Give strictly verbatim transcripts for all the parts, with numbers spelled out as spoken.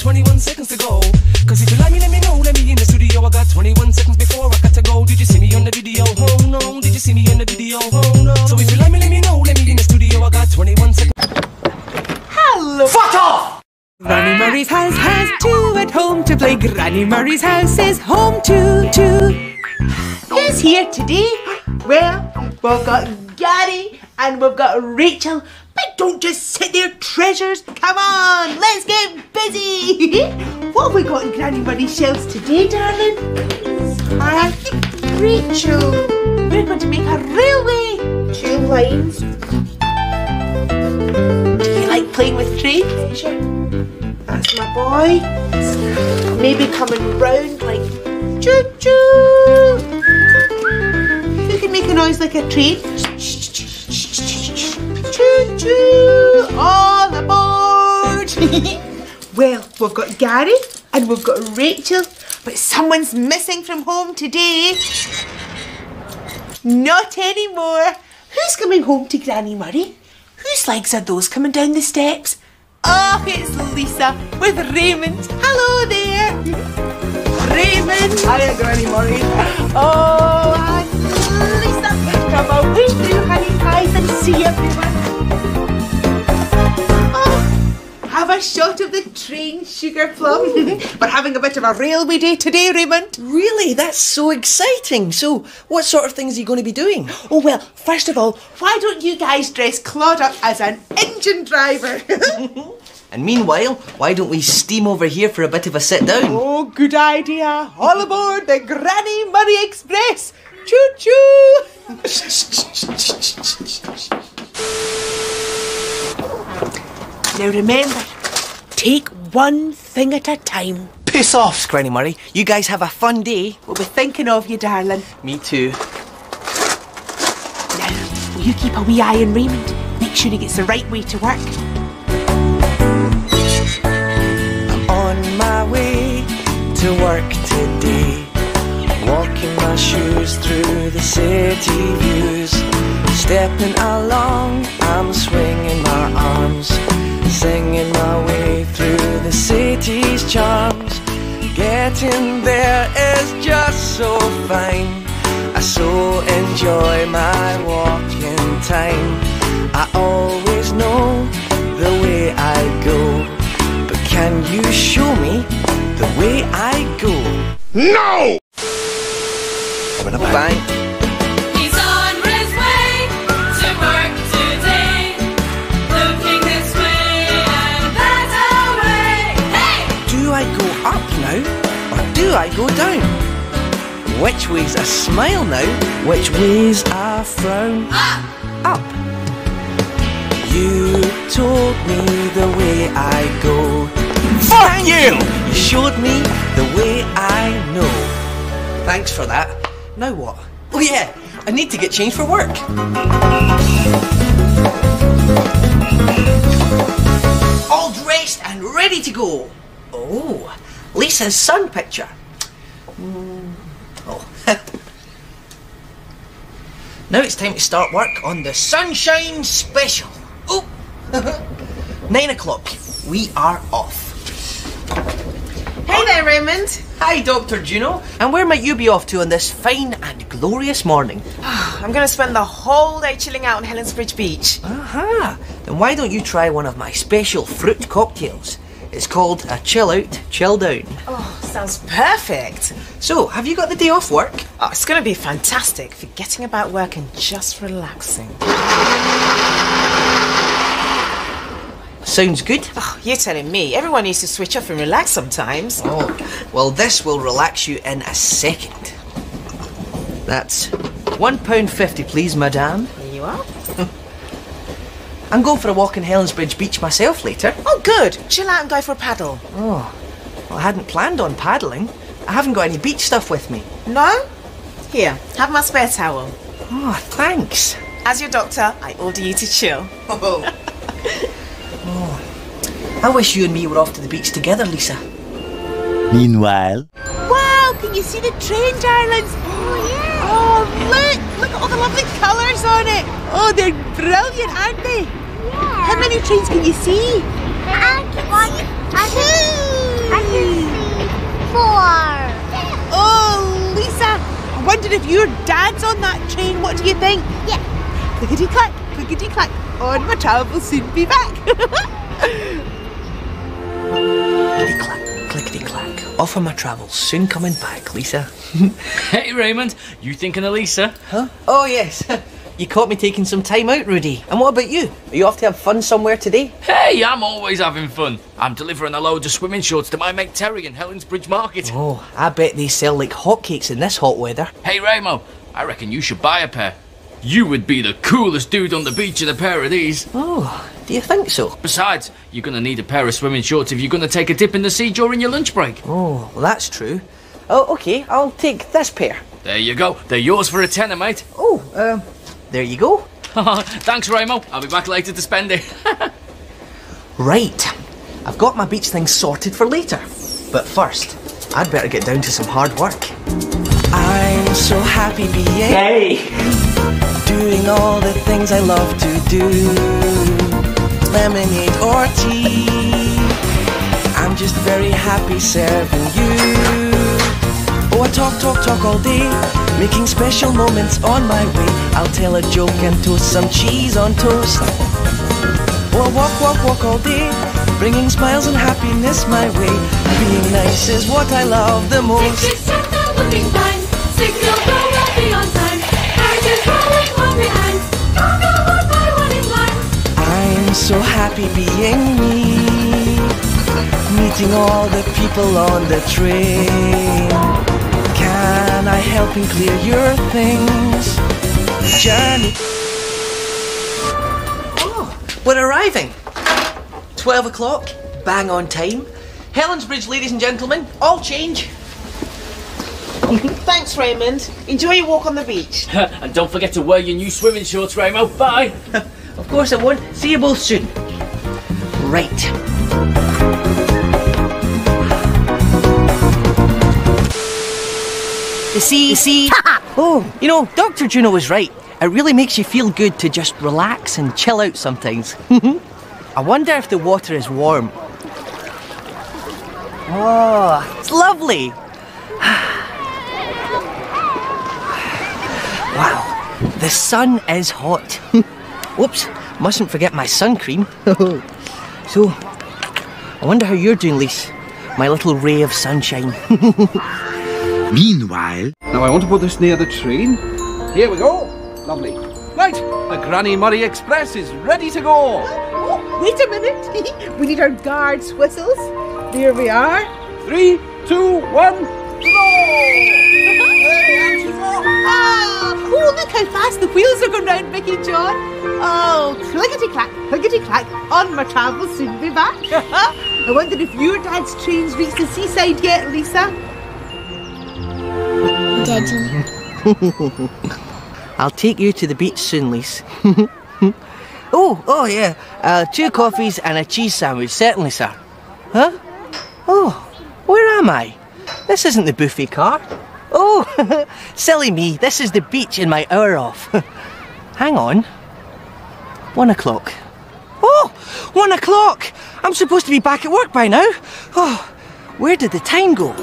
twenty-one seconds to go. Cause if you like me, let me know, let me in the studio. I got twenty-one seconds before I got to go. Did you see me on the video? Oh no. Did you see me on the video? Oh no. So if you like me, let me know, let me in the studio. I got twenty-one seconds. Hello. Fuck off! Granny Murray's house has two at home to play. Granny Murray's house is home to two. Who's here today? Well, we've got Gary and we've got Rachel. But don't just sit there, treasures. Come on, let's get busy. What have we got in Granny Murray's shelves today, darling? I think Rachel, we're going to make a railway. Two lines. Do you like playing with trains? Sure. That's my boy. Maybe coming round like choo choo. Who can make a noise like a train? Choo choo. All aboard. Well, we've got Gary and we've got Rachel, but someone's missing from home today. Not anymore. Who's coming home to Granny Murray? Whose legs are those coming down the steps? Oh, it's Lisa with Raymond. Hello there. Raymond. Hiya, Granny Murray. Oh, and Lisa. Come on, we do, honey, guys, and see everyone. Oh, have a shot of the train, Sugar Plum. We're having a bit of a railway day today, Raymond. Really? That's so exciting. So, what sort of things are you going to be doing? Oh, well, first of all, why don't you guys dress Claude up as an engine driver? And meanwhile, why don't we steam over here for a bit of a sit down? Oh, good idea. All aboard the Granny Murray Express. Choo-choo. Now remember, take one thing at a time. Piss off, Granny Murray. You guys have a fun day. We'll be thinking of you, darling. Me too. Now, will you keep a wee eye on Raymond? Make sure he gets the right way to work. I'm on my way to work today, walking my shoes through the city views. Stepping along, I'm swinging my arms, singing my way through the city's charms. Getting there is just so fine. I so enjoy my walking time. I always know the way I go, but can you show me the way I go? No! Bye. He's on his way to work today, looking this way and that way. Hey! Do I go up now, or do I go down? Which way's a smile now? Which way's a frown? Up! Up. You told me the way I go. Fuck you! You showed me the way I know. Thanks for that. Now what? Oh yeah, I need to get changed for work. All dressed and ready to go. Oh, Lisa's sun picture. Mm. Oh. Now it's time to start work on the Sunshine Special. Oh, nine o'clock. We are off. Hey there, Raymond. Hi, Doctor Juno. And where might you be off to on this fine and glorious morning? I'm going to spend the whole day chilling out on Helensbridge Beach. Aha! Then why don't you try one of my special fruit cocktails? It's called a chill out, chill down. Oh, sounds perfect. So, have you got the day off work? Oh, it's going to be fantastic, forgetting about work and just relaxing. Sounds good. Oh, you're telling me. Everyone needs to switch off and relax sometimes. Oh, well, this will relax you in a second. That's one pound fifty, please, madame. Here you are. I'm going for a walk in Helensbridge Beach myself later. Oh, good. Chill out and go for a paddle. Oh, well, I hadn't planned on paddling. I haven't got any beach stuff with me. No? Here, have my spare towel. Oh, thanks. As your doctor, I order you to chill. Oh. Oh. I wish you and me were off to the beach together, Lisa. Meanwhile... Wow, can you see the train, darlings? Oh, yeah. Oh, look. Look at all the lovely colours on it. Oh, they're brilliant, aren't they? Yeah. How many trains can you see? I can see two. before. Oh, Lisa, I wondered if your dad's on that train. What do you think? Yeah. Clickety-clack, clickety-clack. On my travel, soon be back. Clickety-clack, clickety-clack. Off on my travels, soon coming back, Lisa. Hey Raymond, you thinking of Lisa? Huh? Oh, yes. You caught me taking some time out, Rudy. And what about you? Are you off to have fun somewhere today? Hey, I'm always having fun. I'm delivering a load of swimming shorts to my mate Terry in Helensbridge Market. Oh, I bet they sell like hotcakes in this hot weather. Hey Raymo, I reckon you should buy a pair. You would be the coolest dude on the beach with a pair of these. Oh, do you think so? Besides, you're going to need a pair of swimming shorts if you're going to take a dip in the sea during your lunch break. Oh, well, that's true. Oh, okay, I'll take this pair. There you go. They're yours for a tenner, mate. Oh, um, there you go. Thanks, Raymo. I'll be back later to spend it. Right. I've got my beach things sorted for later. But first, I'd better get down to some hard work. I'm so happy being... Hey! Doing all the things I love to do. Lemonade or tea. I'm just very happy serving you. Oh, I talk, talk, talk all day, making special moments on my way. I'll tell a joke and toast some cheese on toast. Oh, I walk, walk, walk all day, bringing smiles and happiness my way. Being nice is what I love the most. Six, six, seven, looking fine. Signal go will be on time. Cars is rolling home behind. Don't go one by one in line. I'm so happy being me, meeting all the people on the train. Can I help and clear your things? Journey. Oh, we're arriving. Twelve o'clock, bang on time. Helensbridge, ladies and gentlemen, all change. Thanks, Raymond. Enjoy your walk on the beach. And don't forget to wear your new swimming shorts, Raymo. Bye. Of course I won't. See you both soon. Right. You see, you see. Oh, you know, Doctor Juno was right. It really makes you feel good to just relax and chill out sometimes. I wonder if the water is warm. Oh, it's lovely. Wow, the sun is hot. Whoops, mustn't forget my sun cream. So, I wonder how you're doing, Lise, my little ray of sunshine. Meanwhile... Now I want to put this near the train. Here we go. Lovely. Right, the Granny Murray Express is ready to go. Oh, wait a minute. We need our guards' whistles. There we are. Three, two, one, go! Ah, oh, look how fast the wheels are going round, Mickey John. Oh, clickety-clack, clickety-clack. On my travels, soon be back. I wondered if your dad's train's reached the seaside yet, Lisa. Daddy. I'll take you to the beach soon, Lise. oh, oh yeah. Uh, two coffees and a cheese sandwich, certainly, sir. Huh? Oh, where am I? This isn't the buffet car. Oh, silly me. This is the beach in my hour off. Hang on. One o'clock. Oh, one o'clock! I'm supposed to be back at work by now. Oh, where did the time go?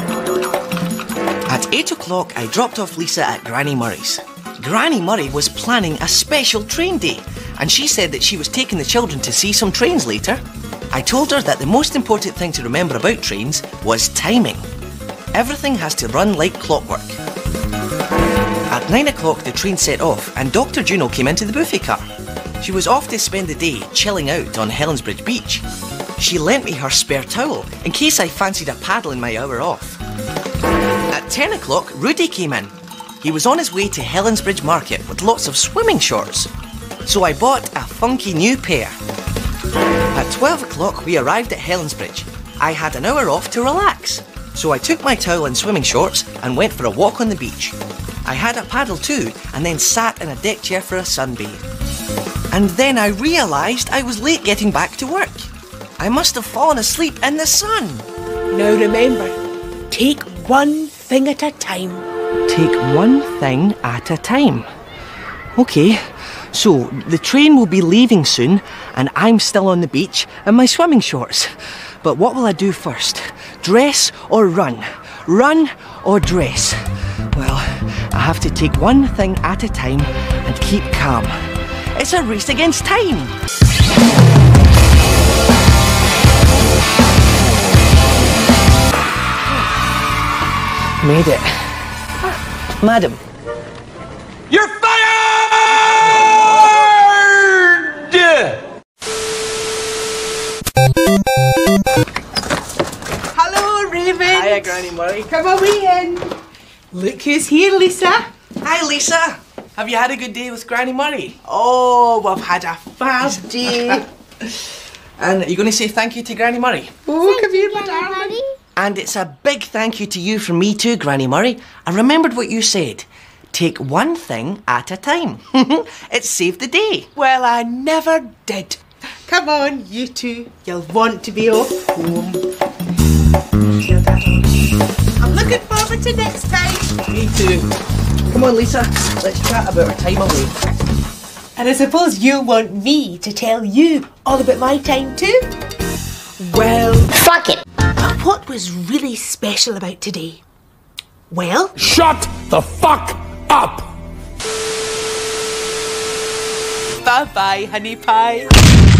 At eight o'clock, I dropped off Lisa at Granny Murray's. Granny Murray was planning a special train day, and she said that she was taking the children to see some trains later. I told her that the most important thing to remember about trains was timing. Everything has to run like clockwork. At nine o'clock, the train set off, and Doctor Juno came into the buffet car. She was off to spend the day chilling out on Helensbridge Beach. She lent me her spare towel in case I fancied a paddle in my hour off. At ten o'clock, Rudy came in. He was on his way to Helensbridge Market with lots of swimming shorts. So I bought a funky new pair. At twelve o'clock, we arrived at Helensbridge. I had an hour off to relax. So I took my towel and swimming shorts and went for a walk on the beach. I had a paddle too, and then sat in a deck chair for a sunbathe. And then I realised I was late getting back to work. I must have fallen asleep in the sun. Now remember, take one thing at a time. Take one thing at a time. Okay, so the train will be leaving soon, and I'm still on the beach in my swimming shorts. But what will I do first? Dress or run? Run or dress? Well, I have to take one thing at a time and keep calm. It's a race against time. Made it. Madam. You're fired! Hello, Raymond. Hiya, Granny Murray. Come away in. Look who's here, Lisa. Hi, Lisa. Have you had a good day with Granny Murray? Oh, we've had a fab day. And are you going to say thank you to Granny Murray? Oh, come here, my darling. And it's a big thank you to you from me too, Granny Murray. I remembered what you said. Take one thing at a time. It saved the day. Well, I never did. Come on, you two. You'll want to be off home. I'm looking forward to next time. Me too. Come on, Lisa. Let's chat about our time away. And I suppose you want me to tell you all about my time too? Well, Fuck it. but what was really special about today? Well, Shut the fuck up! bye-bye, honey pie.